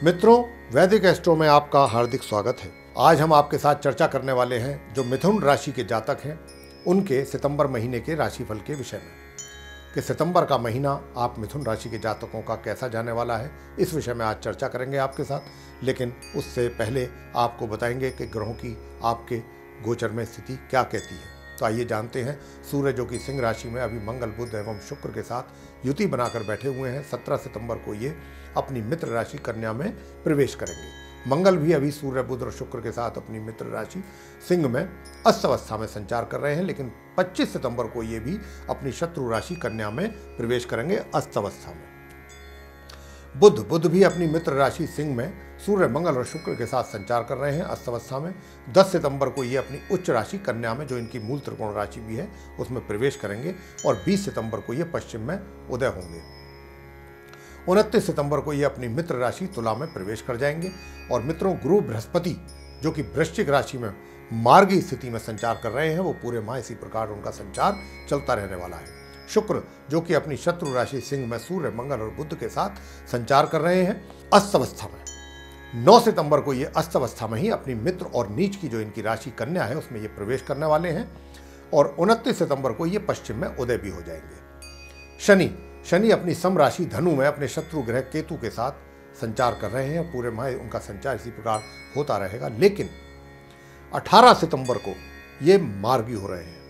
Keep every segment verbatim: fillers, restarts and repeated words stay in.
मित्रों, वैदिक एस्ट्रो में आपका हार्दिक स्वागत है। आज हम आपके साथ चर्चा करने वाले हैं जो मिथुन राशि के जातक हैं उनके सितंबर महीने के राशिफल के विषय में कि सितंबर का महीना आप मिथुन राशि के जातकों का कैसा जाने वाला है, इस विषय में आज चर्चा करेंगे आपके साथ। लेकिन उससे पहले आपको बताएंगे कि ग्रहों की आपके गोचर में स्थिति क्या कहती है। तो आइए जानते हैं। सूर्य जो कि सिंह राशि में अभी मंगल, बुध एवं शुक्र के साथ युति बनाकर बैठे हुए हैं। सत्रह सितंबर को ये अपनी मित्र राशि कन्या में प्रवेश करेंगे। मंगल भी अभी सूर्य, बुध और शुक्र के साथ अपनी मित्र राशि सिंह में अस्त अवस्था में संचार कर रहे हैं, लेकिन पच्चीस सितंबर को ये भी अपनी शत्रु राशि कन्या में प्रवेश करेंगे अस्त अवस्था में। बुध बुध भी अपनी मित्र राशि सिंह में सूर्य, मंगल और शुक्र के साथ संचार कर रहे हैं अस्त अवस्था में। दस सितंबर को ये अपनी उच्च राशि कन्या में, जो इनकी मूल त्रिकोण राशि भी है, उसमें प्रवेश करेंगे और बीस सितंबर को ये पश्चिम में उदय होंगे। उनतीस सितंबर को ये अपनी मित्र राशि तुला में प्रवेश कर जाएंगे। और मित्रों, गुरु बृहस्पति जो कि वृश्चिक राशि में मार्गी स्थिति में संचार कर रहे हैं, वो पूरे माह इसी प्रकार उनका संचार चलता रहने वाला है। शुक्र जो कि अपनी शत्रु राशि सिंह में सूर्य, मंगल और बुध के साथ संचार कर रहे हैं अस्त अवस्था में। नौ सितंबर को ये अस्त अवस्था में ही अपनी मित्र और नीच की जो इनकी राशि कन्या है उसमें ये प्रवेश करने वाले हैं। और उनतीस सितंबर को ये पश्चिम में उदय भी हो जाएंगे। शनि शनि अपनी सम राशि धनु में अपने शत्रु ग्रह केतु के साथ संचार कर रहे हैं। पूरे माह उनका संचार इसी प्रकार होता रहेगा, लेकिन अठारह सितंबर को ये मार्गी हो रहे हैं।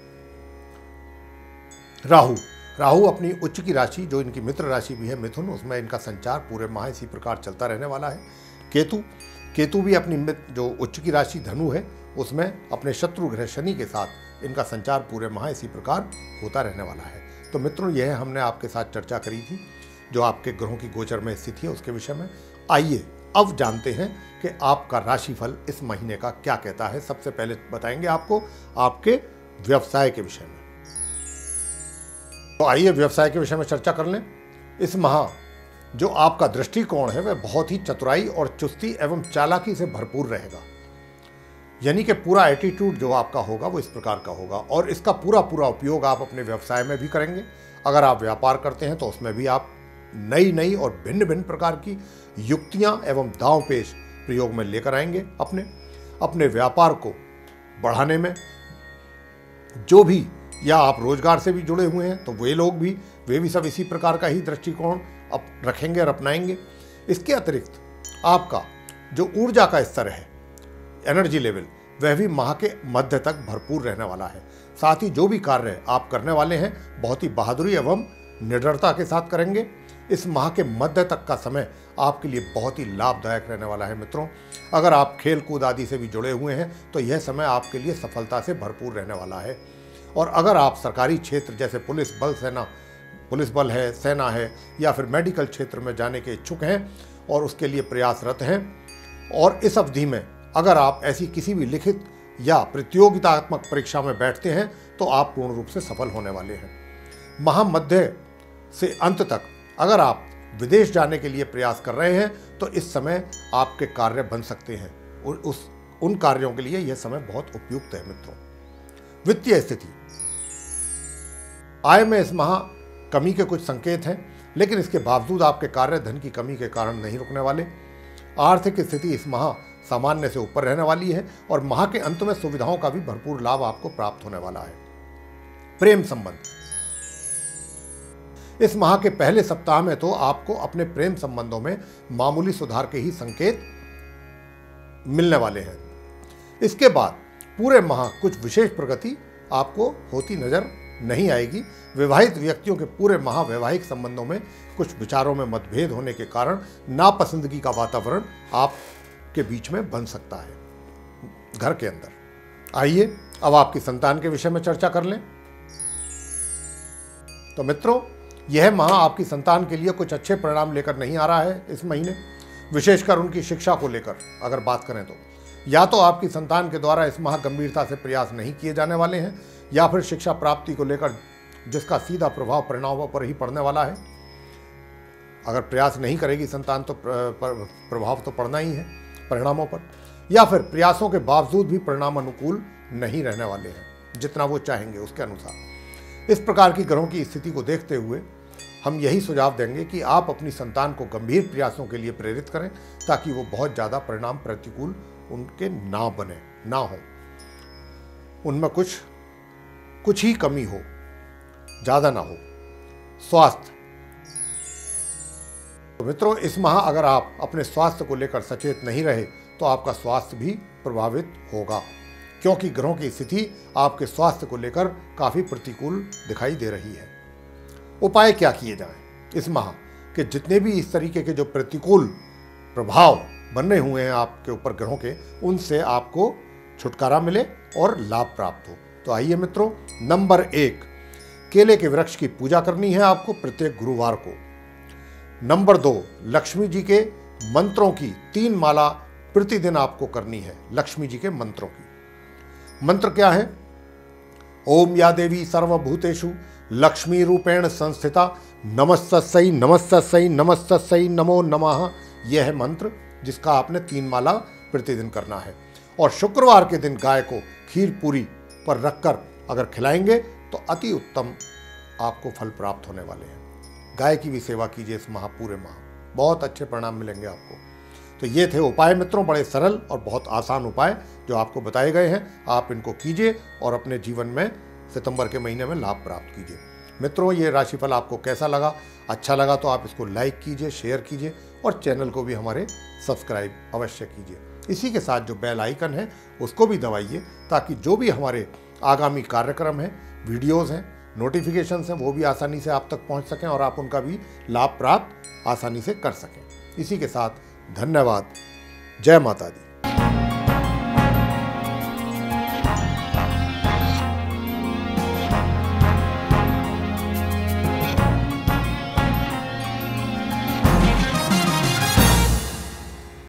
राहु राहु अपनी उच्च की राशि जो इनकी मित्र राशि भी है मिथुन, उसमें इनका संचार पूरे माह इसी प्रकार चलता रहने वाला है। केतु केतु भी अपनी मित्र जो उच्च की राशि धनु है उसमें अपने शत्रु ग्रह शनि के साथ इनका संचार पूरे माह इसी प्रकार होता रहने वाला है। तो मित्रों, यह हमने आपके साथ चर्चा करी थी जो आपके ग्रहों की गोचर में स्थिति है उसके विषय में। आइए अब जानते हैं कि आपका राशिफल इस महीने का क्या कहता है। सबसे पहले बताएंगे आपको आपके व्यवसाय के विषय में। तो आइए व्यवसाय के विषय में चर्चा कर लें। इस माह जो आपका दृष्टिकोण है वह बहुत ही चतुराई और चुस्ती एवं चालाकी से भरपूर रहेगा। यानी कि पूरा एटीट्यूड जो आपका होगा वो इस प्रकार का होगा और इसका पूरा पूरा उपयोग आप अपने व्यवसाय में भी करेंगे। अगर आप व्यापार करते हैं तो उसमें भी आप नई नई और भिन्न भिन्न प्रकार की युक्तियां एवं दांव पेश प्रयोग में लेकर आएंगे। अपने अपने व्यापार को बढ़ाने में जो भी, या आप रोजगार से भी जुड़े हुए हैं तो वे लोग भी वे भी सब इसी प्रकार का ही दृष्टिकोण अप रखेंगे और अपनाएंगे। इसके अतिरिक्त आपका जो ऊर्जा का स्तर है, एनर्जी लेवल, वह भी माह के मध्य तक भरपूर रहने वाला है। साथ ही जो भी कार्य आप करने वाले हैं बहुत ही बहादुरी एवं निडरता के साथ करेंगे। इस माह के मध्य तक का समय आपके लिए बहुत ही लाभदायक रहने वाला है। मित्रों, अगर आप खेल कूद आदि से भी जुड़े हुए हैं तो यह समय आपके लिए सफलता से भरपूर रहने वाला है। और अगर आप सरकारी क्षेत्र जैसे पुलिस बल सेना पुलिस बल है, सेना है, या फिर मेडिकल क्षेत्र में जाने के इच्छुक हैं और उसके लिए प्रयासरत हैं, और इस अवधि में अगर आप ऐसी किसी भी लिखित या प्रतियोगितात्मक परीक्षा में बैठते हैं तो आप पूर्ण रूप से सफल होने वाले हैं। माह मध्य से अंत तक अगर आप विदेश जाने के लिए प्रयास कर रहे हैं तो इस समय आपके कार्य बन सकते हैं। उस उन कार्यों के लिए यह समय बहुत उपयुक्त है। मित्रों, वित्तीय स्थिति, आय में इस माह कमी के कुछ संकेत हैं, लेकिन इसके बावजूद आपके कार्य धन की कमी के कारण नहीं रुकने वाले। आर्थिक स्थिति इस माह सामान्य से ऊपर रहने वाली है और माह के अंत में सुविधाओं का भी भरपूर लाभ आपको प्राप्त होने वाला है। प्रेम संबंध, इस माह के पहले सप्ताह में तो आपको अपने प्रेम संबंधों में मामूली सुधार के ही संकेत मिलने वाले हैं। इसके बाद पूरे माह कुछ विशेष प्रगति आपको होती नजर नहीं आएगी। विवाहित व्यक्तियों के पूरे माह वैवाहिक संबंधों में कुछ विचारों में मतभेद होने के कारण नापसंदगी का वातावरण आपके बीच में बन सकता है घर के अंदर। आइए अब आपकी संतान के विषय में चर्चा कर लें। तो मित्रों, यह माह आपकी संतान के लिए कुछ अच्छे परिणाम लेकर नहीं आ रहा है। इस महीने विशेषकर उनकी शिक्षा को लेकर अगर बात करें तो या तो आपकी संतान के द्वारा इस माह गंभीरता से प्रयास नहीं किए जाने वाले हैं, या फिर शिक्षा प्राप्ति को लेकर जिसका सीधा प्रभाव परिणामों पर ही पड़ने वाला है। अगर प्रयास नहीं करेगी संतान तो प्रभाव तो पड़ना ही है परिणामों पर, या फिर प्रयासों के बावजूद भी परिणाम अनुकूल नहीं रहने वाले हैं जितना वो चाहेंगे उसके अनुसार। इस प्रकार की ग्रहों की स्थिति को देखते हुए हम यही सुझाव देंगे कि आप अपनी संतान को गंभीर प्रयासों के लिए प्रेरित करें ताकि वो बहुत ज़्यादा परिणाम प्रतिकूल उनके ना बने ना हो, उनमें कुछ कुछ ही कमी हो, ज़्यादा ना हो। स्वास्थ्य, तो मित्रों इस माह अगर आप अपने स्वास्थ्य को लेकर सचेत नहीं रहे तो आपका स्वास्थ्य भी प्रभावित होगा, क्योंकि ग्रहों की स्थिति आपके स्वास्थ्य को लेकर काफ़ी प्रतिकूल दिखाई दे रही है। उपाय क्या किए जाएं इस माह के जितने भी इस तरीके के जो प्रतिकूल प्रभाव बने हुए हैं आपके ऊपर ग्रहों के, उनसे आपको छुटकारा मिले और लाभ प्राप्त हो। तो आइए मित्रों, नंबर एक, केले के वृक्ष की पूजा करनी है आपको प्रत्येक गुरुवार को। नंबर दो, लक्ष्मी जी के मंत्रों की तीन माला प्रतिदिन आपको करनी है, लक्ष्मी जी के मंत्रों की। मंत्र क्या है? ओम या देवी सर्वभूतेषु लक्ष्मी रूपेण संस्थिता नमस्तस्यै नमस्तस्यै नमस्तस्यै नमो नमः। यह है मंत्र जिसका आपने तीन माला प्रतिदिन करना है। और शुक्रवार के दिन गाय को खीर पूरी पर रखकर अगर खिलाएंगे तो अति उत्तम आपको फल प्राप्त होने वाले हैं। गाय की भी सेवा कीजिए इस माह, पूरे माह बहुत अच्छे परिणाम मिलेंगे आपको। तो ये थे उपाय मित्रों, बड़े सरल और बहुत आसान उपाय जो आपको बताए गए हैं। आप इनको कीजिए और अपने जीवन में सितंबर के महीने में लाभ प्राप्त कीजिए। मित्रों ये राशिफल आपको कैसा लगा? अच्छा लगा तो आप इसको लाइक कीजिए, शेयर कीजिए और चैनल को भी हमारे सब्सक्राइब अवश्य कीजिए। इसी के साथ जो बेल आइकन है उसको भी दबाइए ताकि जो भी हमारे आगामी कार्यक्रम हैं, वीडियोज़ हैं, नोटिफिकेशंस हैं, वो भी आसानी से आप तक पहुंच सकें और आप उनका भी लाभ प्राप्त आसानी से कर सकें। इसी के साथ धन्यवाद। जय माता दी।